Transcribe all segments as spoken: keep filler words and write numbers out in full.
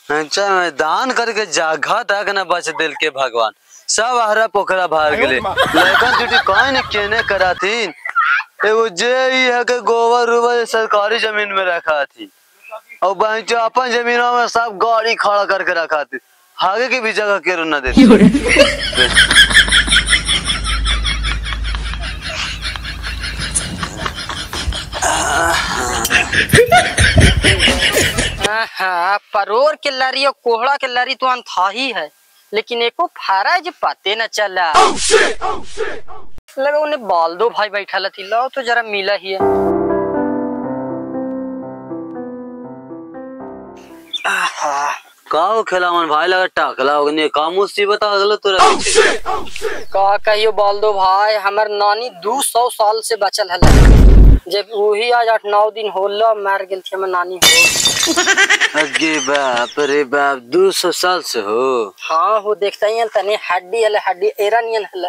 अच्छा मैं दान करके जागा तक न बच दिल के भगवान सब हरा पोखरा भार गेले लेकिन टूटी कोई न केने करा थी एगो जे ई है के गोबर उबर सरकारी जमीन में रखा थी और बहनचो अपन जमीनों में सब गाड़ी खड़ा करके रखा थी आगे की भी जगह के न देती। हाँ परोर के लरी और कोहड़ा के लरी तो था ही है लेकिन एको फारा जो पते न चला oh shit, oh shit, oh shit। लगा उन्हें बाल दो भाई बैठा लती लो तो जरा मिला ही है। का खिलावन भाई लगा टाकला होगने का मुसीबत आ गलो तोरा का कहियो बाल दो भाई हमर नानी दो सौ साल से बचल है जब वही आज आठ नौ दिन होला मार गेल थे हमर नानी हो। अगे बाप रे बाप दो सौ साल से हो। हाँ हो देखता ही तने हड्डी हले हड्डी एरानियन हले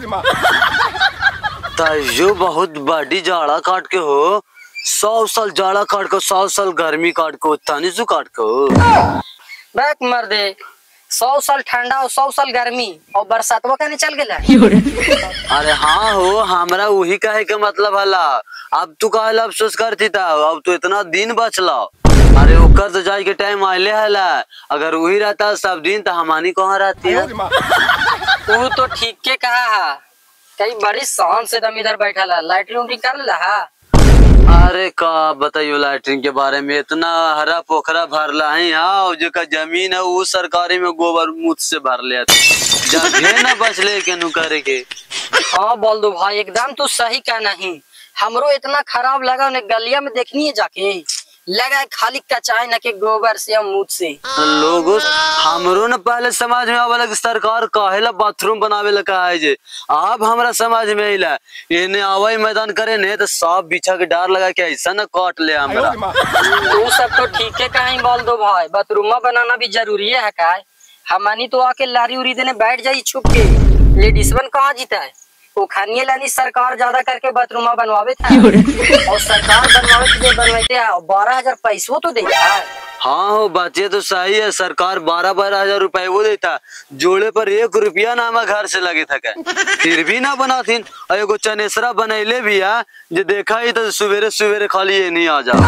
ताइयो बहुत बड़ी जाड़ा काट के हो सौ साल जाड़ा काट के सौ साल गर्मी काट के तानी सु काट के हो बैक मर दे सौ साल ठंडा और सौ साल गर्मी और बरसातवा कहने चल गेला। अरे हाँ हो हमरा वही कहे के मतलब हला अब तू काहे अफसोस करती था अब तो इतना दिन बचला अरे ओकर तो जाए के टाइम आइले हला अगर वही रहता सब दिन तो हमानी कहाँ रहती है। तू तो ठीक के कहा है कई बड़ी शान से दम इधर बैठा ला लाइटरिंग कर ला। अरे का बताइयो लैट्रिन के बारे में इतना हरा पोखरा भरला है हाँ जो का जमीन है वो सरकारी में गोबर मुझ से भर लिया जगह ना बचले के नु करे के। हाँ बोल दो भाई एकदम तू सही का नहीं हमरो इतना खराब लगा उन्हें गलिया में देखनी है जाके लगा खाली कचाई न के गोबर से मुझ से लोगों हमरो न पहले समाज में आवे सरकार काहेला बाथरूम बनावे ला कहा है जे अब हमरा समाज में आइला इने आवाई मैदान करे ने तो सब बिछा के डार लगा के ऐसा न काट ले हमरा। तू सब तो ठीक है कहीं बोल दो भाई बाथरूम बनाना भी जरूरी है का हमानी तो आके लारी उरी देने बैठ जाई छुप के लेडीज वन कहाँ जीता है वो खानिए लानी सरकार ज्यादा करके बाथरूम बनवावे था और सरकार बनवावे जो बनवाते हैं बारह हजार पैसों तो देता है। हाँ हो बातें तो सही है सरकार बारह बारह हजार रुपए वो देता जोड़े पर एक रुपया ना हमारे घर से लगे था फिर भी ना बना थी एगो चनेसरा बनैले भी है जो देखा ही तो सवेरे सवेरे खाली ये नहीं आ जा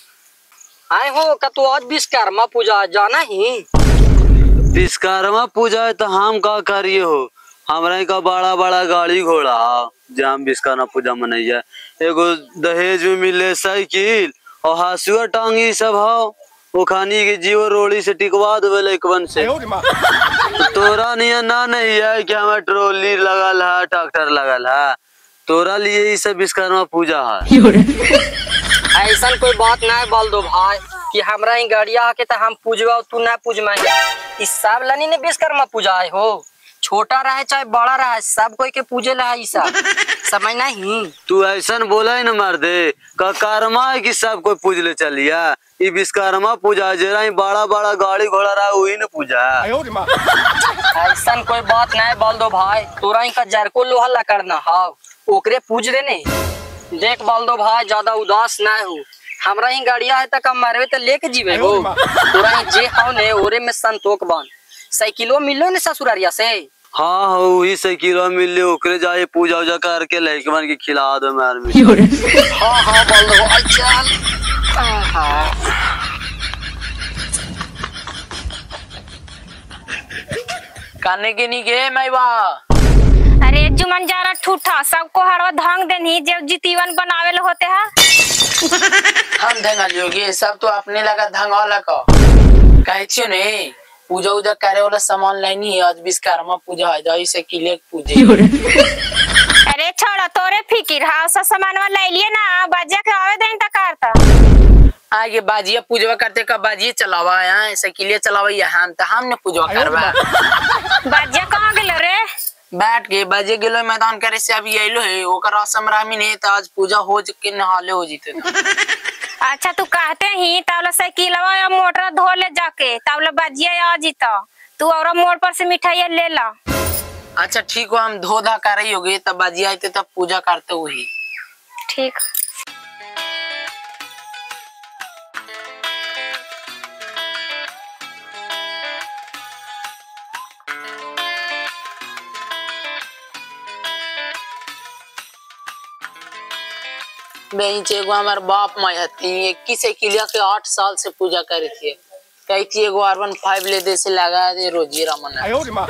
आए हो का तू आज विश्वकर्मा पूजा जाना ही विश्वकर्मा पूजा है तो हम का करिए हो हमरा का बड़ा बड़ा गाड़ी घोड़ा जहाँ विश्वकर्मा पूजा मनैया एगो दहेज में मिले साइकिल और हासुआ टांगी सब हो वो खानी के जीव रोड़ी से टिकवा देवे लेकवन से तोरा निया ना नहीं है कि हमें ट्रॉली लगल है ट्रैक्टर लगल है तोरा लिए ही सब विश्वकर्मा पूजा है। ऐसा कोई बात ना बोल दो भाई कि हमरा ही गाड़िया आके तो हम पूजवा तू ना पूज मांगे इस सब लानी ने विश्वकर्मा पूजा है हो छोटा रहे चाहे बड़ा रहे सब कोई के पूजे ला सब समझ नहीं तू ऐसा बोला ही न मर दे का कर्मा है कि सब कोई पूज ले चलिया ये विश्वकर्मा पूजा जरा ही बड़ा बड़ा गाड़ी घोड़ा रहा वही न पूजा ऐसा कोई बात नहीं बोल दो भाई तोरा ही का जरको लोहा ला करना हाँ ओकरे पूज देने देख बोल दो भाई ज्यादा उदास ना हो हमरा ही गाड़िया है तक मरवे तो लेके जीवे हो तोरा ही जे हाउ ने ओरे में संतोष बन साइकिलो मिलो ने ससुरारिया से हाँ हाँ वही साइकिलो मिले ओकरे जाए पूजा उजा करके लड़के बन के खिला दो मार में हाँ हाँ बोल दो अच्छा काने के नहीं गे मैं बा अरे जुमन जारा ठूठा सबको हरवा धांग देनी जब जीतीवन बनावे ले होते हैं हम धंगा जोगे सब तो अपने लगा धंगा लगा कहे छियो नहीं पूजा उजा करे वाला सामान लेनी है आज विश्वकर्मा पूजा है जाई से किले पूजे अरे छोड़ा तोरे फिकिर हां सब सामानवा ले लिए ना बाजा के आवे देन तक करता आगे बाजिया पूजवा करते का बाजिए चलावा है ऐसे किले चलावा यहाँ तो हमने पूजवा करवा बाजा कहां गेलो रे बैठ के बाजे गेलो मैदान करे से अभी आइलो है ओकर रसम रामी ने तो आज पूजा हो के नहाले हो जीते अच्छा तू कहते ही तावला साइकिलवा या मोटर धो ले जाके तावला बाजिया आ जीता तू और मोड़ पर से मिठाई ले ला। अच्छा ठीक हो हम धो धा कर रही होगी तब बाजिया आते तब पूजा करते वही ठीक। बहन चे एगो हमार बाप माई हती इक्कीस साइकिलिया के आठ साल से पूजा करे थी। कही थी एगो आर वन फाइव ले दे से लगा दे रोजी रमन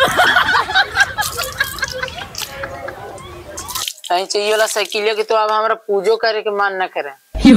कहीं चाहिए वाला साइकिलिया के तो अब हमारा पूजो करे के मान न करे।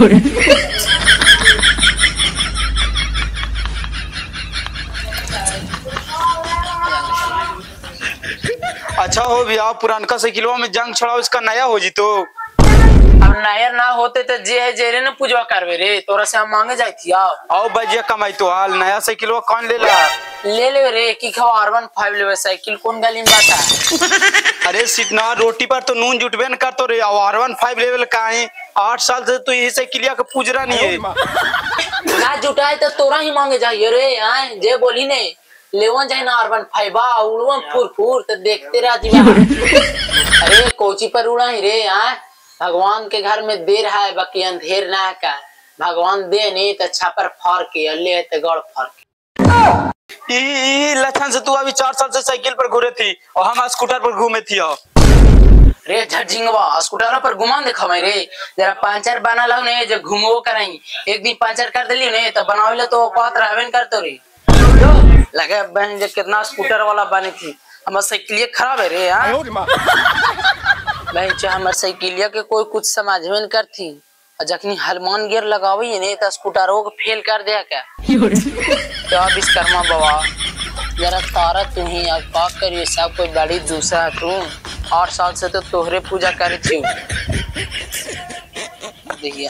अच्छा हो भैया पुरानका साइकिलवा में जंग छड़ाओ इसका नया हो जी तो अब नया ना होते तो जे है जेरे ने पूजवा करवे रे तोरा से हम मांगे जाई थी आओ बजिया कमाई तो हाल नया साइकिलवा कौन ले ला ले ले रे की खाओ आर वन फाइव ले साइकिल कौन गली में बाता। अरे सिटना रोटी पर तो नून जुटबे न कर तो रे आर वन फाइव लेवल का है आठ साल से तो यही साइकिलिया का पूजरा नहीं है ना जुटाए तो तोरा ही मांगे जाइए रे आए जे बोली ने लेवन जाए ना आर वन फाइव उड़वन फुर फुर तो देखते रह जीवा। अरे कोची पर उड़ा ही रे आए भगवान के घर में देर है बाकी अंधेर ना का भगवान दे नहीं तो छापर फाड़ के ले तो गड़ फाड़ के। ई लखन से तू अभी चार साल से साइकिल पर घूरे थी और हम स्कूटर पर घूमे थी। रे झिंगवा स्कूटर पर घुमान देखा मैं रे जरा पंचर बना लो ने जब घूमो कराई एक दिन पंचर कर दिली ने तो बनावे तो बात रहबे कर तो रे लगे बहन जब कितना स्कूटर वाला बनी थी हमार साइकिलिया खराब है रे यार बहन चाहे हमार साइकिलिया के कोई कुछ समझ में नहीं करती और जखनी हनुमान गियर लगावी ने तो स्कूटरों को फेल कर दिया क्या तो विश्वकर्मा बाबा जरा तारा तू ही अब का करिए सब कोई बड़ी दूसरा तू आठ साल से तो तोहरे पूजा करे थी देखिए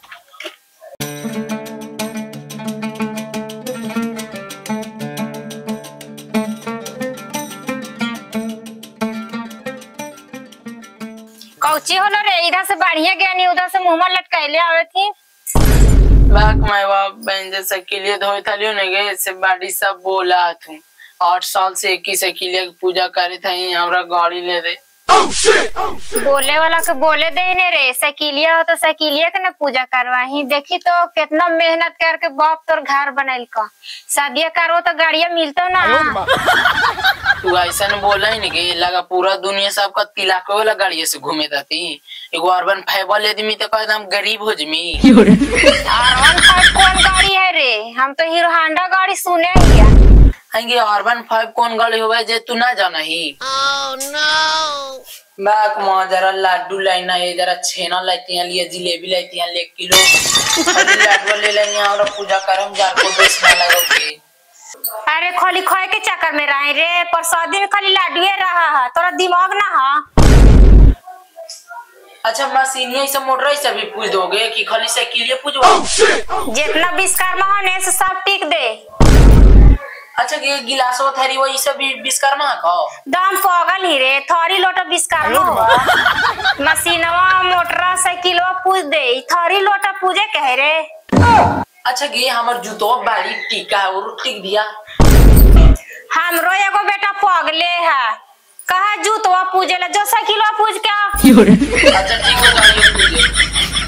कौची होलो रे इधर से बढ़िया गया नहीं उधर से मुंह लटकाइले आवे थी बाक मैं बाप बहन जैसे किलिए धोए थलियो ने गए से बाड़ी सब बोला तू आठ साल से एक ही साइकिलिया की पूजा करे थे हमरा गाड़ी ले दे बोले वाला के बोले दे ने रे साइकिलिया हो तो साइकिलिया के ना पूजा करवाही देखी तो कितना मेहनत करके बाप तोर घर बनैल का शादिया करो तो गाड़िया मिलतो ना तू ऐसा न बोला ही नहीं लगा पूरा दुनिया सबका तिलक वाला गाड़िया से घूमे जाती एगो अर्बन फाइव ले दी तो एकदम गरीब हो जमी अर्बन फाइव कौन गाड़ी है रे हम तो हीरो होंडा गाड़ी सुने हिया हंगे अर्बन फाइव कौन गाड़ी होवे जे तू ना जाना ही ओह नो बाक मां जरा लड्डू लाइना है जरा छेना लाती हैं लिए जिलेबी लाती हैं एक किलो लड्डू ले लेंगे और पूजा करम जार को बेचना लगोगे। अरे खाली खोए के चक्कर में रहे रे पर शादी में खाली लड्डू रहा है तोरा दिमाग ना है। अच्छा मशीनिया सब मोटर से भी पूछ दोगे कि खाली साइकिल पूछवा जितना विश्वकर्मा होने से सब टिक दे। अच्छा ये गिलासो थरी वो सब भी विश्वकर्मा का दाम पागल ही रे थरी लोटा विश्वकर्मा हो मशीनवा मोटर साइकिलवा पूछ दे थरी लोटा पूजे कह रे। अच्छा ये हमर जूतो बाली टीका और टिक दिया हमरो एगो बेटा पागले है कहा जूतवा पूजे ला जो साइकिलवा पूछ क्या। अच्छा ठीक है गाड़ी पूजे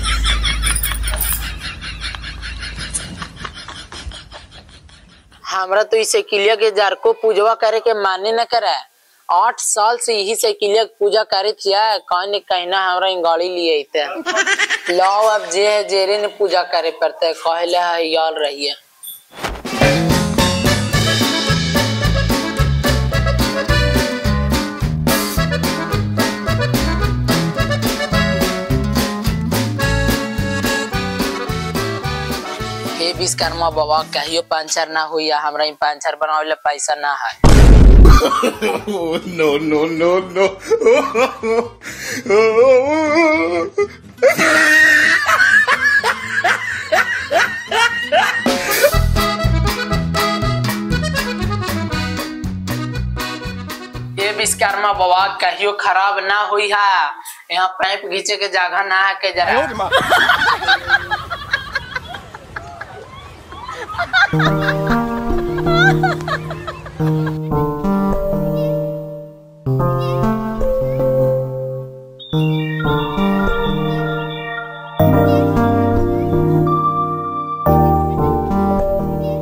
हमरा तो इस साइकिलिया के जार को पूजवा करे के माने न करे आठ साल से यही साइकिलिया की पूजा करे थिया कहीं कहना हमरा गाड़ी लिए थे लाओ अब जे है जेरे ने पूजा करे पड़ते कहले है यार रहिए। विश्वकर्मा बाबा कहियो पंचर ना हुई हमरा पंचर बनावे पैसा ना है। नो नो नो नो ये विश्वकर्मा बाबा कहियो खराब ना हुई है यहाँ पाइप घींचे के जगह ना है के जरा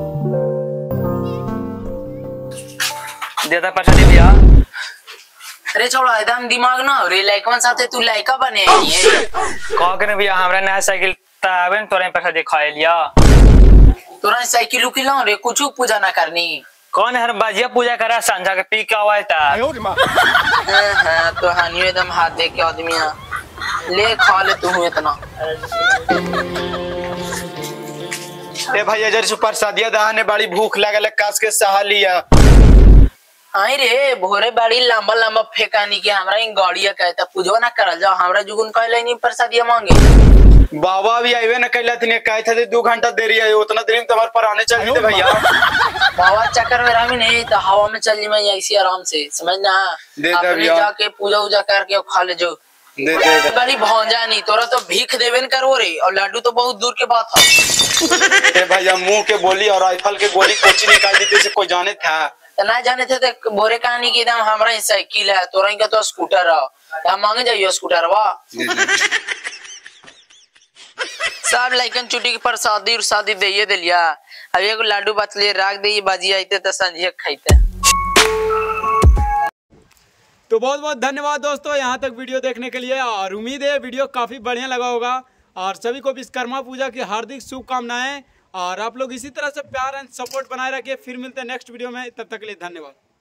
देता पैसा दे भैया अरे छोड़ा एकदम दिमाग ना हो रे लड़कवन साथे तू लड़का बने है कह के भैया हमरा नया साइकिल तावन तोरे पैसा दिखाए लिया तोरा साइकिल उकिल ना रे कुछ पूजा ना करनी कौन हर बाजिया पूजा करा सांझा के पी के आवा था हां तो हानियो एकदम हाथ दे के आदमी ले खा ले तू इतना ए भैया जर सुपर सादिया दहाने बड़ी भूख लागल कास के सहा लिया आई रे भोरे बाड़ी लंबा लंबा फेंकानी के हमरा इन गाड़िया कहता पूजो ना करल जाओ हमरा जुगुन कहले नहीं प्रसादिया मांगे बाबा भी आइवे न कहला तने कहत थे दो घंटा देरी है उतना देरी में तुम्हारे पर आने चाहिए भैया बाबा चक्कर में रामी नहीं तो हवा में चल मैं ऐसी आराम से समझना अपने जाके पूजा उजा करके खा ले जो दे दे बड़ी भौंजा नहीं तोरा तो भीख देवेन करो रे और लड्डू तो बहुत दूर के बात है ए भैया मुंह के बोली और राइफल के गोली कोची निकाल दी से कोई जाने था ना जाने थे तो बोरे कहानी की एकदम हमारा साइकिल है तोरा का तो स्कूटर है हम मांगे जाइयो स्कूटर वा सब लइकन चुटी के प्रसादी और शादी दे दे लिया अब एगो लाडू बच लिए राख दे बाजी आते तो संजिया खाइते। तो बहुत बहुत धन्यवाद दोस्तों यहाँ तक वीडियो देखने के लिए और उम्मीद है वीडियो काफ़ी बढ़िया लगा होगा और सभी को विश्वकर्मा पूजा की हार्दिक शुभकामनाएं और आप लोग इसी तरह से प्यार एंड सपोर्ट बनाए रखिए। फिर मिलते हैं नेक्स्ट वीडियो में, तब तक के लिए धन्यवाद।